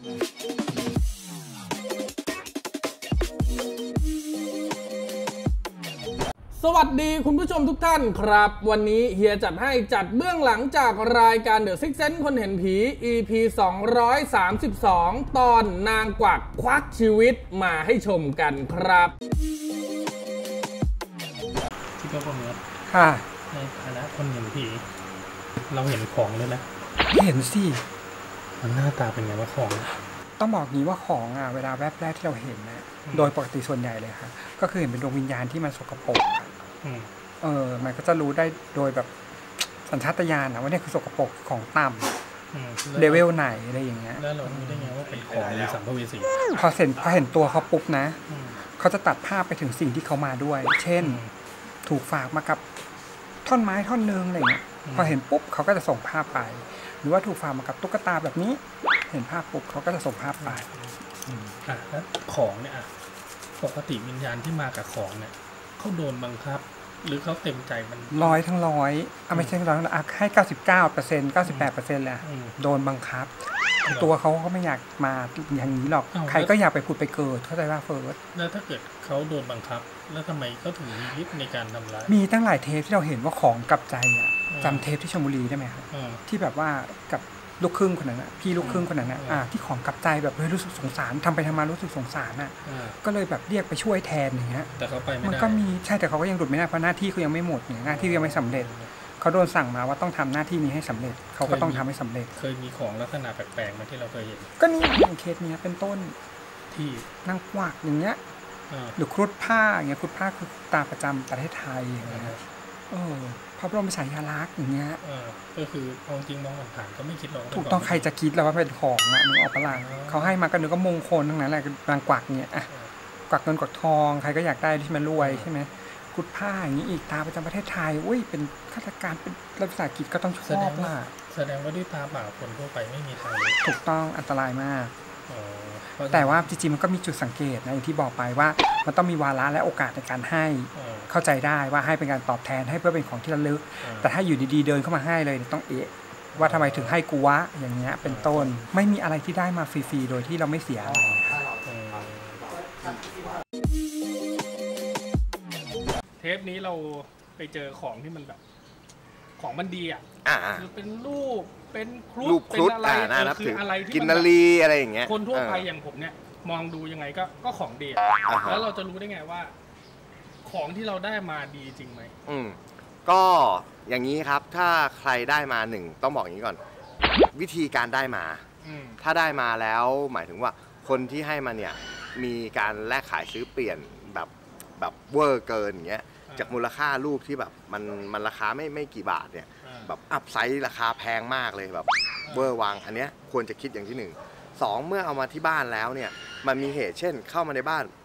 สวัสดีคุณผู้ชมทุกท่านครับวันนี้เฮียจัดให้จัดเบื้องหลังจากรายการ The Sixth Sense คนเห็นผี EP 232 ตอนนางกวักควักชีวิตมาให้ชมกันครับที่ก็ประเมินค่ะในฐานะคนเห็นผีเราเห็นของเลยนะเห็นสิมันหน้าตาเป็นไงว่าของต้องบอกงี้ว่าของเวลาแวบแรกที่เราเห็นนะโดยปกติส่วนใหญ่เลยค่ะก็คือเห็นเป็นดวงวิญญาณที่มันสกปรกมันก็จะรู้ได้โดยแบบสัญชาตญาณนะว่านี่คือสกปรกของต่ำเลเวลไหนอะไรอย่างเงี้ยแล้วเรารู้ได้ไงว่าเป็นของหรือสัมภเวสีพอเห็นตัวเขาปุ๊บนะเขาจะตัดภาพไปถึงสิ่งที่เขามาด้วยเช่นถูกฝากมากับท่อนไม้ท่อนนึงอะไรเงี้ยพอเห็นปุ๊บเขาก็จะส่งภาพไปหรือว่าถูกฝากมากับตุ๊กตาแบบนี้เห็นภาพปุ๊บเขาก็จะส่งภาพไปแล้วของเนี่ยปกติวิญญาณที่มากับของเนี่ยเขาโดนบังคับหรือเขาเต็มใจมัน 100 ทั้ง 100ไม่ใช่100ให้ 99% 98% เลยโดนบังคับตัวเขาก็ไม่อยากมาอย่างนี้หรอกใครก็อยากไปผุดไปเกิดเข้าใจว่าเฟิร์สแล้วถ้าเกิดเขาโดนบังคับแล้วทำไมเขาถึงมีฤทธิ์ในการทำร้ายมีตั้งหลายเทปที่เราเห็นว่าของกับใจจำเทปที่ชลบุรีได้ไหมครับที่แบบว่ากับลูกครึ่งคนนั้นพี่ลูกครึ่งคนนั้นที่ของกับใจแบบรู้สึกสงสารทำไปทำมารู้สึกสงสารก็เลยแบบเรียกไปช่วยแทนอย่างเงี้ยแต่เขาไปไม่ได้มันก็มีใช่แต่เขาก็ยังหลุดไม่ได้เพราะหน้าที่เขายังไม่หมดเนี่ยหน้าที่ยังไม่สำเร็จเขาโดนสั่งมาว่าต้องทำหน้าที่นี้ให้สำเร็จเขาก็ต้องทำให้สำเร็จเคยมีของลักษณะแปลกๆมาที่เราเคยเห็นก็นี่อย่างเคสนี้เป็นต้นที่นางกวักอย่างเงี้ยหรือครุฑผ้าอย่างเงี้ยครุฑผ้าคือตาประจำประเทศไทยอย่างเงี้ยพระบรมฉายาลักษณ์อย่างเงี้ยก็คือเอาจริงมองผ่านก็ไม่คิดหรอกถูกต้องใครจะคิดแล้วว่าเป็นของนึกออกปะล่ะเขาให้มาก็นึกก็มงคลทั้งนั้นแหละนางกวักเนี่ยกวักเงินกวักทองใครก็อยากได้ที่มันรวยใช่ไหมครุฑผ้าอย่างนี้อีกตาประจำประเทศไทยอุ้ยเป็นข้าราชการเป็นรัฐวิสาหกิจก็ต้องชอบล่ะแสดงว่าด้วยตาเปล่าคนทั่วไปไม่มีทางถูกต้องอันตรายมากแต่ว่าจริงๆมันก็มีจุดสังเกตนะอย่างที่บอกไปว่ามันต้องมีวาระและโอกาสในการให้เข้าใจได้ว่าให้เป็นการตอบแทนให้เพื่อเป็นของที่ระลึกแต่ถ้าอยู่ดีๆเดินเข้ามาให้เลยต้องว่าทำไมถึงให้กูวะอย่างเงี้ยเป็นต้นไม่มีอะไรที่ได้มาฟรีๆโดยที่เราไม่เสียอะไรเทปนี้เราไปเจอของที่มันแบบของมันดีคือเป็นรูปเป็นครุฑเป็นอะไรคืออะไรที่กินนาลีอะไรอย่างเงี้ยคนทั่วไปอย่างผมเนี่ยมองดูยังไงก็ของดีแล้วเราจะรู้ได้ไงว่าของที่เราได้มาดีจริงไหมก็อย่างนี้ครับถ้าใครได้มาหนึ่งต้องบอกอย่างนี้ก่อนวิธีการได้มาถ้าได้มาแล้วหมายถึงว่าคนที่ให้มาเนี่ยมีการแลกขายซื้อเปลี่ยนแบบเวอร์เกินอย่างเงี้ยจากมูลค่าลูกที่แบบมันราคาไม่กี่บาทเนี่ยแบบอัพไซส์ราคาแพงมากเลยแบบเวอร์วังอันเนี้ยควรจะคิดอย่างที่1 2เมื่อเอามาที่บ้านแล้วเนี่ยมันมีเหตุเช่นเข้ามาในบ้าน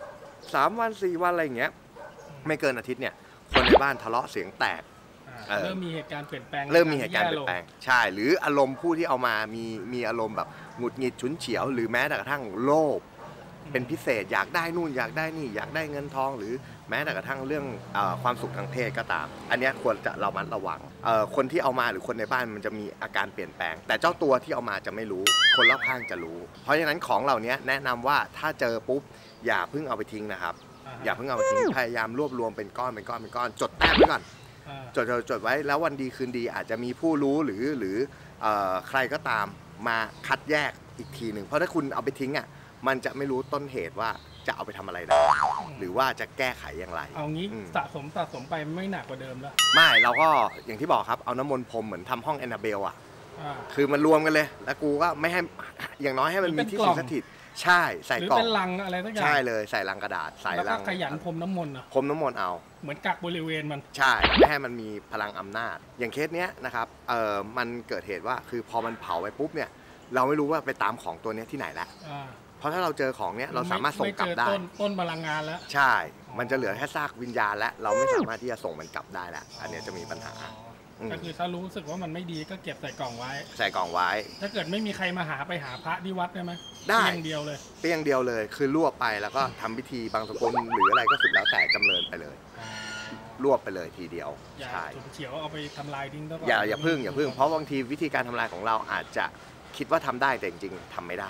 3 วัน 4 วันอะไรอย่างเงี้ยไม่เกินอาทิตย์เนี่ยคนในบ้านทะเลาะเสียงแตกเริ่มมีเหตุการณ์เปลี่ยนแปลงใช่หรืออารมณ์ผู้ที่เอามามีอารมณ์แบบหงุดหงิดฉุนเฉียวหรือแม้แต่กระทั่งโลภเป็นพิเศษอยากได้นู่นอยากได้นี่อยากได้เงินทองหรือแม้แต่กระทั่งเรื่องความสุขทางเพศก็ตามอันนี้ควรจะระมัดระวังคนที่เอามาหรือคนในบ้านมันจะมีอาการเปลี่ยนแปลงแต่เจ้าตัวที่เอามาจะไม่รู้คนรอบข้างจะรู้เพราะฉะนั้นของเหล่านี้แนะนำว่าถ้าเจอปุ๊บอย่าเพิ่งเอาไปทิ้งนะครับอย่าเพิ่งเอาไปทิ้งพยายามรวบรวมเป็นก้อนจดแต้มไว้ก่อนจดไว้แล้ววันดีคืนดีอาจจะมีผู้รู้หรือใครก็ตามมาคัดแยกอีกทีหนึ่งเพราะถ้าคุณเอาไปทิ้งมันจะไม่รู้ต้นเหตุว่าจะเอาไปทำอะไรได้หรือว่าจะแก้ไขอย่างไรเอางี้สะสมไปไม่หนักกว่าเดิมแล้วไม่เราก็อย่างที่บอกครับเอาน้ำมนต์พรมเหมือนทำห้องแอนนาเบลคือมันรวมกันเลยแล้วกูก็ไม่ให้อย่างน้อยให้มันมีที่สิงสถิตใช่ใส่กล่องหรือเป็นลังอะไรสักอย่างใช่เลยใส่ลังกระดาษใส่แล้วก็ขยันพรมน้ำมนต์พรมน้ำมนต์เอาเหมือนกักบริเวณมันใช่ไม่ให้มันมีพลังอำนาจอย่างเคสเนี้ยนะครับมันเกิดเหตุว่าคือพอมันเผาไปปุ๊บเนี่ยเราไม่รู้ว่าไปตามของตัวนี้ที่ไหนแล้วเพราะถ้าเราเจอของเนี้ยเราสามารถส่งกลับได้ต้นพลังงานแล้วใช่มันจะเหลือแค่ซากวิญญาณแล้วเราไม่สามารถที่จะส่งมันกลับได้แล้วอันนี้จะมีปัญหาก็คือถ้ารู้สึกว่ามันไม่ดีก็เก็บใส่กล่องไว้ถ้าเกิดไม่มีใครมาหาไปหาพระที่วัดได้ไหมได้เพียงเดียวเลยคือรวบไปแล้วก็ทำพิธีบางสกุลหรืออะไรก็สุดแล้วแต่จำเริญไปเลยรวบไปเลยทีเดียวใช่เฉียวเอาไปทำลายทิ้งก็อย่าพึ่งเพราะบางทีวิธีการทำลายของเราอาจจะคิดว่าทำได้แต่จริงๆทำไม่ได้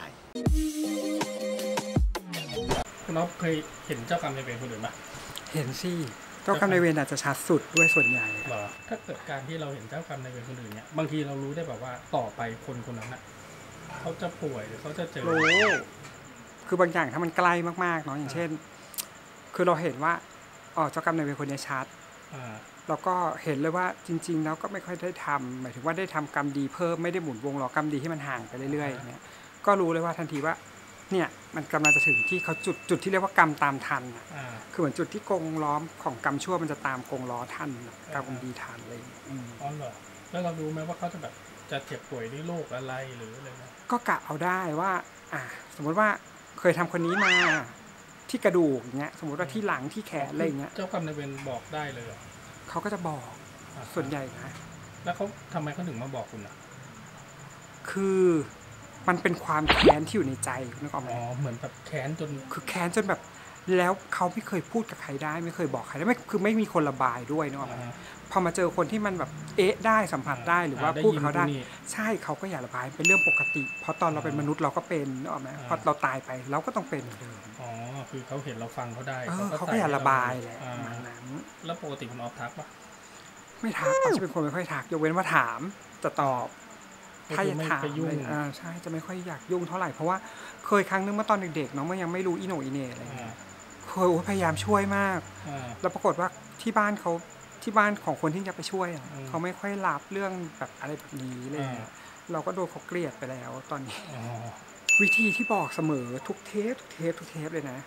คุณอ๊อฟเคยเห็นเจ้ากรรมนายเวรคนอื่นไหมเห็นสิเจ้ากรรมนายเวรอาจจะชัดสุดด้วยส่วนใหญ่หรอถ้าเกิดการที่เราเห็นเจ้ากรรมนายเวรคนอื่นเนี่ยบางทีเรารู้ได้แบบว่าต่อไปคนคนนั้นเขาจะป่วยหรือเขาจะเจอคือบางอย่างถ้ามันใกล้มากๆเนาะอย่างเช่นคือเราเห็นว่าเจ้ากรรมนายเวรคนนี้ชัดแล้วก็เห็นเลยว่าจริงๆแล้วก็ไม่ค่อยได้ทำหมายถึงว่าได้ทำกรรมดีเพิ่มไม่ได้หมุนวงล้อกรรมดีที่มันห่างไปเรื่อยๆเนี่ยก็รู้เลยว่าทันทีว่าเนี่ยมันกำลังจะถึงที่เขาจุดที่เรียกว่ากรรมตามทันคือเหมือนจุดที่กงล้อมของกรรมชั่วมันจะตามกงล้อทันกรรมดีทันเลยอ๋อเหรอแล้วเรารู้ไหมว่าเขาจะแบบจะเจ็บป่วยด้วยโรคอะไรหรืออะไรนะก็กะเอาได้ว่าสมมติว่าเคยทำคนนี้มาที่กระดูกอย่างเงี้ยสมมติว่าที่หลังที่แขนอะไรเงี้ยเจ้ากรรมนายเวรบอกได้เลยเขาก็จะบอกส่วนใหญ่นะแล้วเขาทำไมเขาถึงมาบอกคุณอ่ะคือมันเป็นความแค้นที่อยู่ในใจนึกออกไหมเหมือนแบบแค้นจนคือแค้นจนแบบแล้วเขาไม่เคยพูดกับใครได้ไม่เคยบอกใครได้ไม่คือไม่มีคนระบายด้วยนึกออกไหมพอมาเจอคนที่มันแบบได้สัมผัสได้หรือว่าพูดเขาได้ใช่เขาก็อยากระบายเป็นเรื่องปกติเพราะตอนเราเป็นมนุษย์เราก็เป็นนึกออกไหมพอเราตายไปเราก็ต้องเป็นเหมือนเดิมคือเขาเห็นเราฟังเขาได้เขาก็อยากระบายแหละประมาณนั้นแล้วปกติคุณออฟทักปะไม่ทักจะเป็นคนไม่ค่อยทักยกเว้นว่าถามจะตอบถ้าอยากถามใช่จะไม่ค่อยอยากยุ่งเท่าไหร่เพราะว่าเคยครั้งนึงเมื่อตอนเด็กๆเนาะมันยังไม่รู้อีโหน่อีเน่อะไรเงี้ยเคยพยายามช่วยมากแล้วปรากฏว่าที่บ้านของคนที่จะไปช่วยเขาไม่ค่อยรับเรื่องแบบอะไรแบบนี้เลยเราก็โดนเขาเกลียดไปแล้วตอนนี้วิธีที่บอกเสมอทุกเทปเลยนะ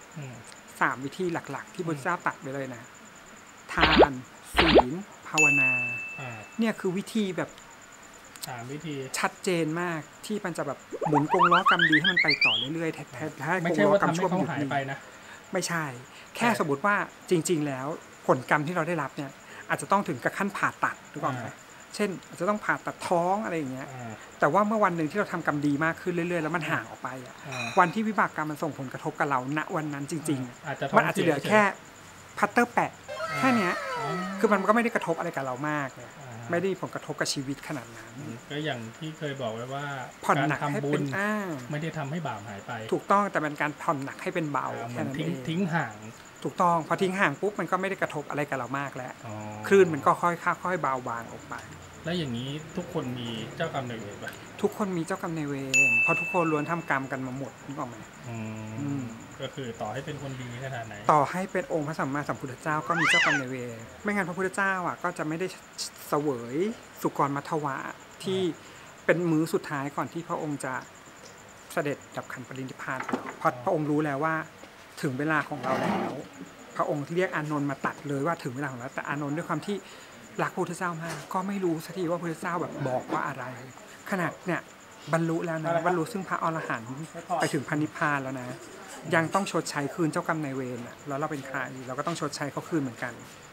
3วิธีหลักๆที่พระเจ้าตัดไปเลยนะทานศีลภาวนาเนี่ยคือวิธีแบบวิธีชัดเจนมากที่มันจะแบบหมุนกงล้อกรรมดีให้มันไปต่อเรื่อยๆแท้ๆไม่ใช่ว่ากรรมชั่วมันหายไปนะไม่ใช่แค่สมมติว่าจริงๆแล้วผลกรรมที่เราได้รับเนี่ยอาจจะต้องถึงกับขั้นผ่าตัดถูกต้องไหมเช่นอาจจะต้องผ่าตัดท้องอะไรอย่างเงี้ยแต่ว่าเมื่อวันหนึ่งที่เราทำกรรมดีมากขึ้นเรื่อยๆแล้วมันห่างออกไปวันที่วิบากกรรมมันส่งผลกระทบกับเราณวันนั้นจริงๆมันอาจจะเหลือแค่พัตเตอร์แปะแค่นี้คือมันก็ไม่ได้กระทบอะไรกับเรามากเลยไม่ได้ผลกระทบกับชีวิตขนาดนั้นก็อย่างที่เคยบอกไว้ว่าการทำบุญไม่ได้ทำให้บาปหายไปถูกต้องแต่เป็นการผ่อนหนักให้เป็นเบาแค่นั้นเองทิ้งห่างถูกต้องพอทิ้งห่างปุ๊บมันก็ไม่ได้กระทบอะไรกับเรามากแล้วคลื่นมันก็ค่อยเบาบางออกไปแล้วอย่างนี้ทุกคนมีเจ้ากรรมนายเวรป่ะทุกคนมีเจ้ากรรมนายเวรเพราะทุกคนล้วนทำกรรมกันมาหมดนึกออกไหมก็คือต่อให้เป็นคนดีขนาดไหนต่อให้เป็นองค์พระสัมมาสัมพุทธเจ้าก็มีเจ้ากรรมนายเวรไม่งั้นพระพุทธเจ้าก็จะไม่ได้เสวยสุกรมัทวะที่เป็นมื้อสุดท้ายก่อนที่พระองค์จะเสด็จดับขันปรินิพพานเพราะพระองค์รู้แล้วว่าถึงเวลาของเราแล้วพระองค์เรียกอานนท์มาตัดเลยว่าถึงเวลาของเราแต่อานนท์ด้วยความที่รักพระพุทธเจ้ามากก็ไม่รู้สักทีว่าพระพุทธเจ้าแบบบอกว่าอะไรขนาดเนี่ยบรรลุแล้วนะบรรลุซึ่งพระอรหันต์ไปถึงพระนิพพานแล้วนะยังต้องชดใช้คืนเจ้ากรรมนายเวรแล้วเราเป็นใครเราก็ต้องชดใช้เขาคืนเหมือนกัน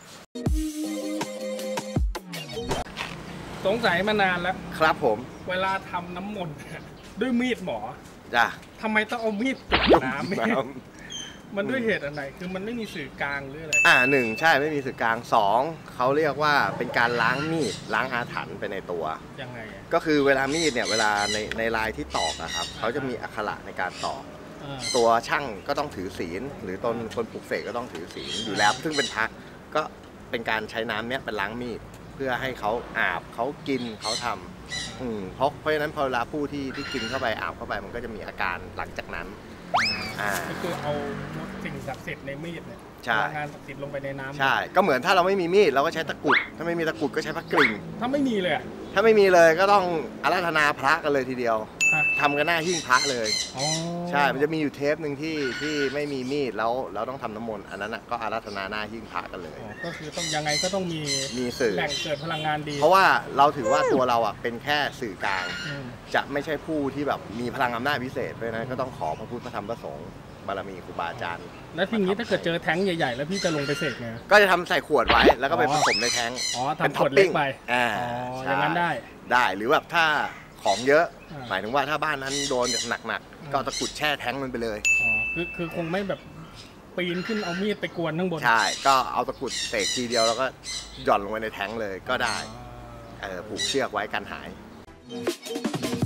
สงสัยมานานแล้วครับผมเวลาทำน้ำมนต์ด้วยมีดหมอจ้ะทำไมต้องเอามีดจุ่มน้ำมันด้วยเหตุอะไรคือมันไม่มีสื่อกลางหรืออะไรหนึ่งใช่ไม่มีสื่อกลาง2เขาเรียกว่าเป็นการล้างมีดล้างอาถรรพ์ไปในตัวยังไงก็คือเวลามีดเนี่ยเวลาในลายที่ตอกนะครับเขาจะมีอักขระในการตอกตัวช่างก็ต้องถือศีลหรือตนคนปลุกเสกก็ต้องถือศีลอยู่แล้วซึ่งเป็นพระก็เป็นการใช้น้ำเนี้ยเป็นล้างมีดเพื่อให้เขาอาบเขากินเขาทำเพราะฉะนั้นพอเวลาผู้ที่กินเข้าไปอาบเข้าไปมันก็จะมีอาการหลังจากนั้นก็คือเอาสิ่งศักดิ์สิทธิ์ในมีดเนี่ยงานศักดิ์สิทธิ์ลงไปในน้ำใช่ก็เหมือนถ้าเราไม่มีมีดเราก็ใช้ตะกุดถ้าไม่มีตะกุดก็ใช้พระกริ่งถ้าไม่มีเลยถ้าไม่มีเลยก็ต้องอาราธนาพระกันเลยทีเดียวทำกันหน้าหิ้งพระเลยใช่มันจะมีอยู่เทปหนึ่งที่ไม่มีมีดแล้วเราต้องทำน้ำมนต์อันนั้นก็อาราธนาหน้าหิ้งพระกันเลยก็คือต้องยังไงก็ต้องมีสื่อแหล่งเกิดพลังงานดีเพราะว่าเราถือว่าตัวเราเป็นแค่สื่อกลางจะไม่ใช่ผู้ที่แบบมีพลังอำนาจพิเศษเพราะฉะนั้นก็ต้องขอพระพุทธพระธรรมพระสงฆ์บารมีครูบาอาจารย์แล้วทีนี้ถ้าเกิดเจอแท้งใหญ่ๆแล้วพี่จะลงไปเสกไงก็จะทำใส่ขวดไว้แล้วก็ไปผสมในแท้งเป็นขวดเล็กไปอย่างนั้นได้หรือแบบถ้าของเยอะหมายถึงว่าถ้าบ้านนั้นโดนหนักๆก็ตะกุดแช่แท้งมันไปเลยคือคงไม่แบบปีนขึ้นเอามีดไปกวนข้างบนใช่ก็เอาตะกุดเสกทีเดียวแล้วก็หย่อนลงไปในแท้งเลยก็ได้ผูกเชือกไว้กันหาย